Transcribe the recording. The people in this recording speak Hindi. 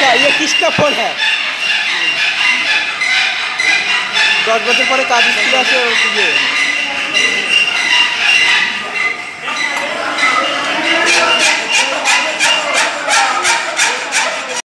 अच्छा ये किसका फोन है? 10 बजे परे काज स्कूल আছে